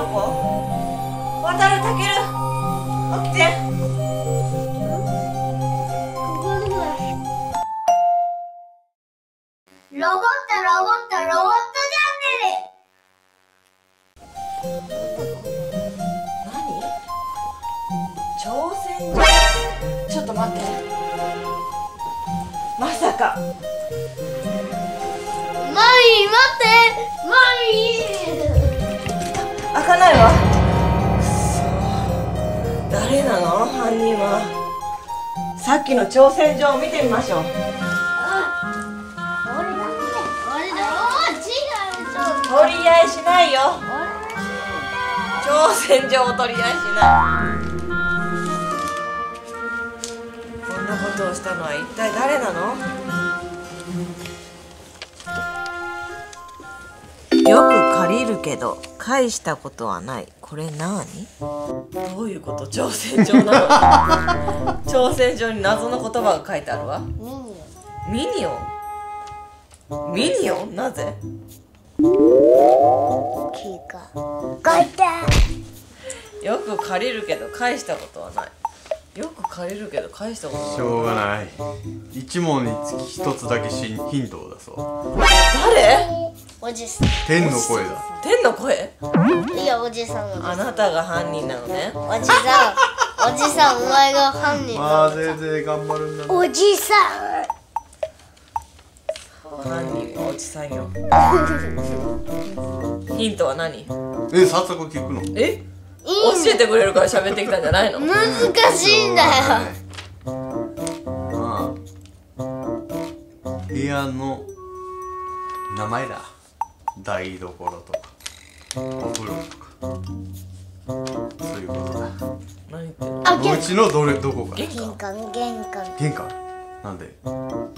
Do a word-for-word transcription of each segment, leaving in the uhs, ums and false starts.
こ？渡る、たける、起きて。 ロボットロボットロボットチャンネル。 何？挑戦状？ちょっと待って。まさか。 マミ待って、マミ開かないわ。くそ、誰なの犯人は。さっきの挑戦状を見てみましょう。取り合いしないよ。挑戦状を取り合いしない。こんなことをしたのは一体誰なの？よく借りるけど返したことはない。これ何？どういうこと？挑戦状なのに挑戦状に謎の言葉が書いてあるわ。ミニオン？ミニオン？なぜ？よく借りるけど返したことはない。よく借りるけど返したことはない。 しょうがない。一問につき一つだけヒントを出そう。 誰？ おじさん。 天の声だ。 天の声？ いや、おじさん。 あなたが犯人なのね。 おじさん、おじさん、お前が犯人。 まあ、ぜいぜい頑張るんだね。 おじさん。 犯人はおじさんよ。ヒントは何？ え、早速聞くの？ え？教えてくれるから喋ってきたんじゃないの？ 難しいんだよ。 まあ、部屋の名前だ。台所とかお風呂とか、そういうことだ。 何言ってんの？ あ、 お家のどれどこか。 玄玄関、玄関。 玄関。なんで？え、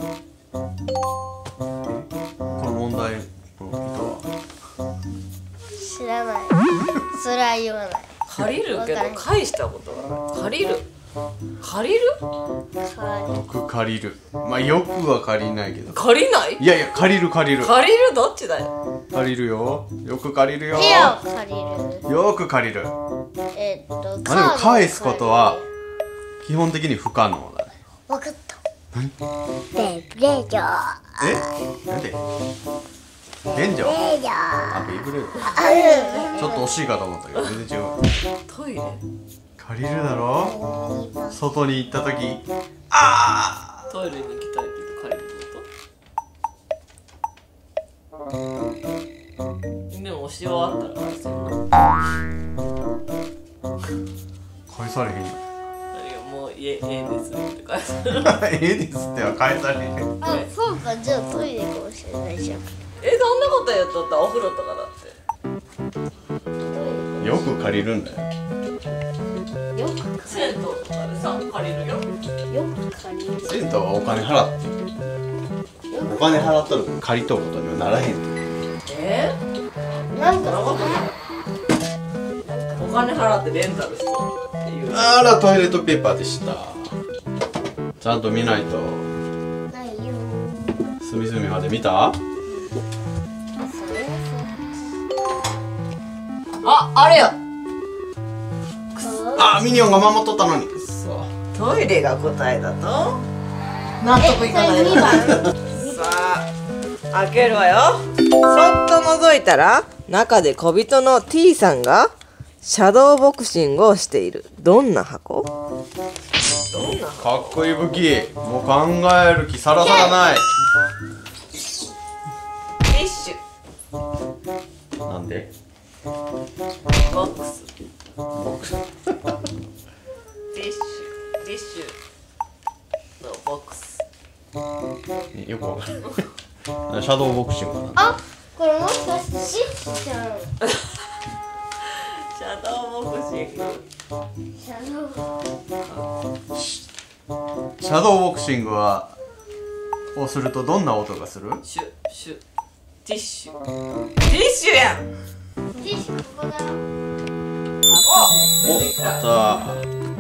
この問題の意図は？ 知らない。それは言わない。 借りるけど返したことがない。借りる？借りる？ よく借りる。まあよくは借りないけど。 借りない？ いやいや、借りる借りる。 借りる？どっちだよ。 借りるよ。よく借りるよ。 部屋を借りる。 よく借りる。 えっと、 まあでも返すことは基本的に不可能だね。 わかった。 何？ ベブレージョー。 え？なんで？便所？ ベージョー。 あ、ベイブレード。ちょっと惜しいかと思ったけど全然違う。 トイレ？ 借りるだろ？外に行った時、ああ。 トイレに行きたいけど借りること？でも押し終わったら返せるの？ 返されへんよ。 何がもう家、ええですって返せる。 ええですっては返されへん。 あ、そうか、じゃあトイレかもしれないじゃん。 え、そんなことやっとったらお風呂とかだって。 よく借りるんだよ。 よく銭湯とかでさ、借りるよ。 よく借りる。 銭湯はお金払ってお金払っとる借りとることにはならへん。 えー？ なんかなかったお金払ってレンタルしそうっていう。 あら、トイレットペーパーでした。ちゃんと見ないと。 ないよ。 隅々まで見た？ あ、あれよ。 あ、ミニオンが守っとったのに。そう。 トイレが答えだと納得いかないな。さあ、開けるわよ。そっと覗いたら中で小人の T さんがシャドーボクシングをしている。どんな箱？どんな箱？ かっこいい武器。もう考える気さらさらない。 ティッシュ。 なんで？ ボックス。 ボクシティッシュ。ティッシュのボックス。 ュよくわかる。シャドーボクシングかな。 あ、これもしかしてシッちゃん。 シャドーボクシング。 シャドー。 シャドーボクシングはをするとどんな音がする？ シュシュティッシュ。ティッシュやん。 ティッシュここだ。 お、出てきお、 た。 あった。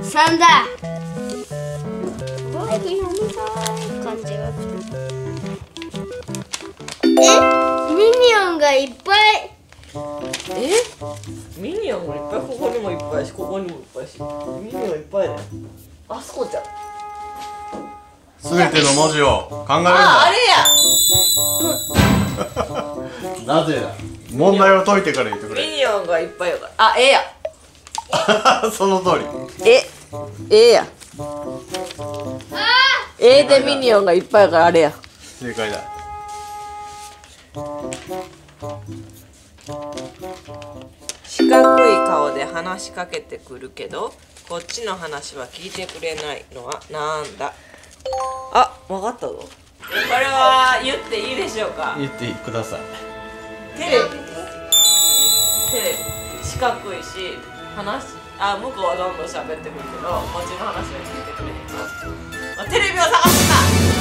三だ。すごい読みたい感じがする。え、ミニオンがいっぱい。 えミニオンもいっぱい、ここにもいっぱいし、ここにもいっぱいし、ミニオンいっぱいだよ。あすこちゃん。 すべての文字を考えるんだ。 あ、あれや。 なぜだ。問題を解いてから言ってくミれ。 ニオンがいっぱいやから。あ、えや。 その通り。 え、えや。えでミニオンがいっぱいやから、あれや。 正解だ。 四角い顔で話しかけてくるけど、こっちの話は聞いてくれないのはなんだ。あ、わかったぞ。これは言っていいでしょうか。 言ってください。 テレビです。テレビ四角いし、話あ向こうはどんどん喋ってくるけど、こっちの話は聞いてくれへんの。まあ、テレビを探すな。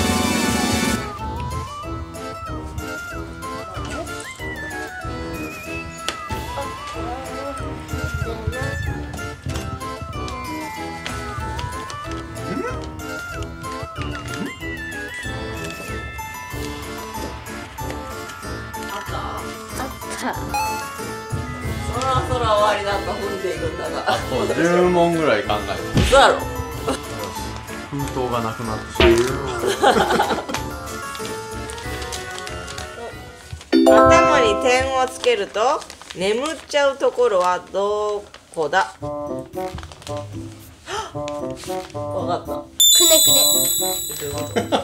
そろそろ終わりだと踏んでいるんだが、 あとじゅう問ぐらい考えて。 嘘やろ。 封筒がなくなってしまう。 頭に点をつけると眠っちゃうところはどこだ。わかった。 くねくね。 どういうことベッド。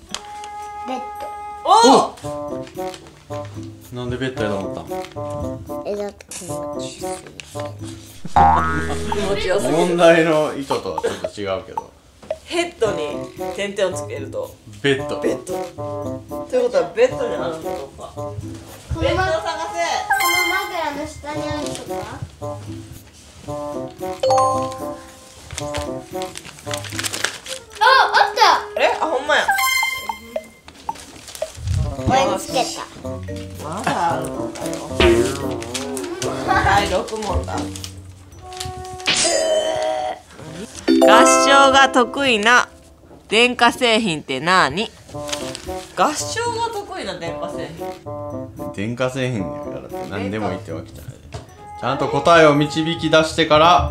おお。 なんでベッドやと思ったん。 え、だって気持ちいい。 気持ちよすぎる。 問題の意図とはちょっと違うけど。 ヘッドに点々をつけるとベッド。 ベッド。ということはベッドにあるのか。 こベッドをのま探この枕の下にあるとか。あ、あっせ。え、あ、ほんまや。 た。これにつけた。 まだあるのかよ。だいろく問だ。合唱が得意な電化製品って何？合唱が得意な電化製品。 電化製品やからって何でもいいってわけじゃない。ちゃんと答えを導き出してから。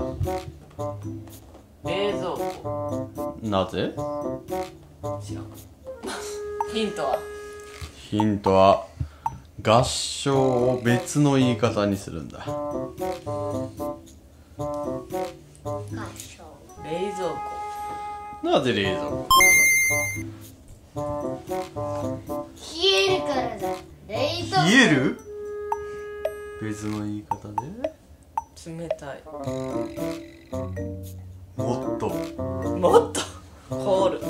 冷蔵庫。 なぜ？ 知らん。ヒントは？ ヒントは合唱を別の言い方にするんだ。 合唱。 冷蔵庫。 なぜ冷蔵庫？ 冷えるからだ。冷蔵庫。 冷える？別の言い方で冷たい。 もっと。 もっと凍る。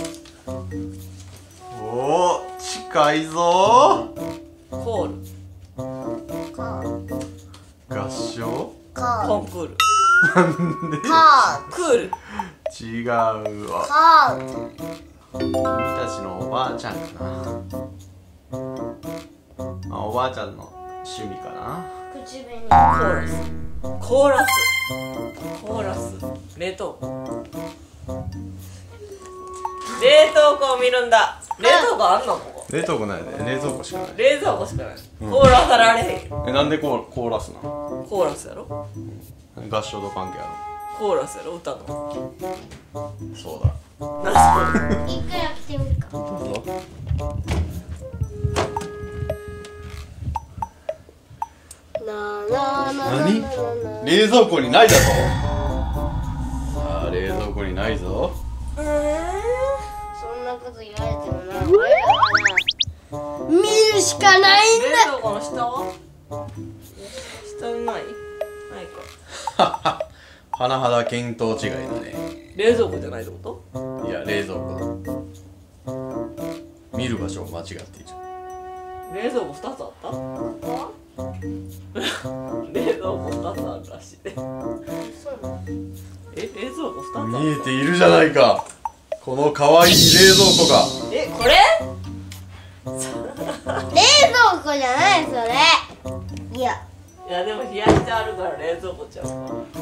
おお、近いぞ凍る。 コー。 ー。合唱？ コー。 コンクール。 なんで？ コー。 クール。 違うわ。 コー。 君たちのおばあちゃんかな。あ、おばあちゃんの趣味かな。 口紅。 コーラス。コーラス。コーラス。冷凍庫。冷凍庫を見るんだ。冷凍庫あんのここ。 冷凍庫ないね。冷蔵庫しかない。 冷蔵庫しかない。凍らさられへん。 え、なんでコーコーラスなの？ コーラスやろ。 合唱と関係あコーラスやろ歌の。 る？そうだ。 なそれ。 一回やってみるか。 どうぞ。 なあなあなあなあ何？ なあ。 冷蔵庫にないだと？さあ、冷蔵庫にないぞ。 そんなこと言われてもな、俺らはな、見るしかないん冷だ。 蔵庫の下は？下にない？ないか。 甚だ見当違いだね。 冷蔵庫じゃないってこと？ いや、冷蔵庫だ。見る場所を間違っている。 冷蔵庫ふたつあった？ ここ？ 冷蔵庫ふたつあるらしいで。 そうなの？ え、冷蔵庫ふたつあ見える？ ているじゃないか。この可愛い冷蔵庫が。 え、これ？ 冷蔵庫じゃないそれ。いや。 いやでも冷やしてあるから冷蔵庫ちゃうか。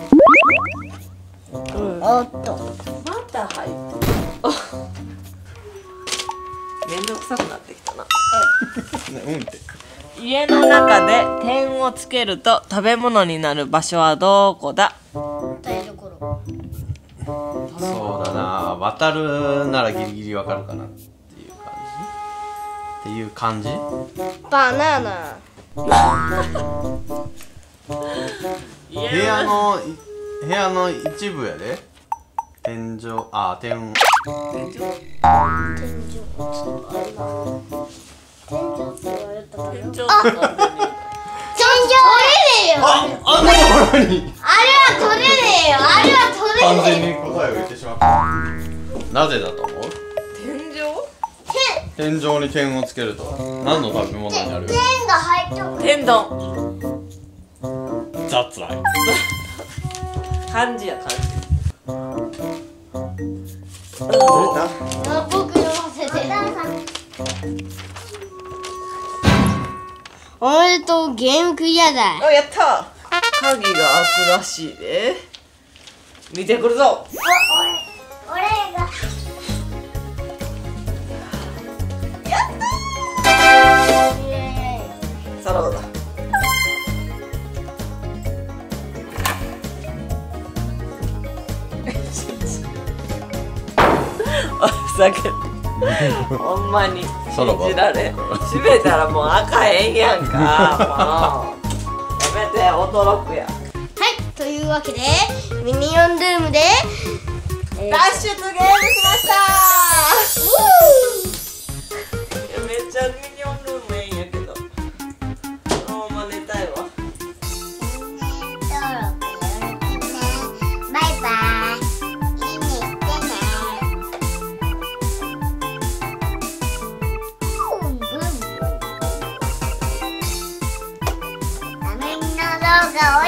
うん。 おっと。 また入ってる。めんどくさくなってきたな。 ね、うんって。 家の中で点をつけると食べ物になる場所はどこだ？ 台所。 そうだな、渡るならギリギリわかるかなっていう感じっていう感じ。 バナナ。 部屋の部屋の一部やで。天井、あ、天天井天井。ちょっとあれな。天井って言われたら。 天井ってあ、天井取れねえよ。 あ、あんなところにあれは取れねえよ。あれは取れ完ねえよ。 全に答えを言ってしまった。なぜだと思う？ 天井？ 天井に点をつけると何の食べ物になる？ 点が入っちゃう。 天丼。 雑来。 漢字や漢字。 あ、僕読ませて。おめでとう、ゲームクリアだ。 あ、やった。鍵が開くらしいで。見てくるぞ。 俺が。 さらばだ。おふざけて。ほんまに信じられん。閉めたらもう赤へんやんか。もうやめて、驚くやん。 はい、というわけでミニオンルームで、えー、 脱出ゲームしましたー。いや、めっちゃミニオンルームええんやけど、このまま寝たいわ。 バイバイ。いいねしてね。画面の動画を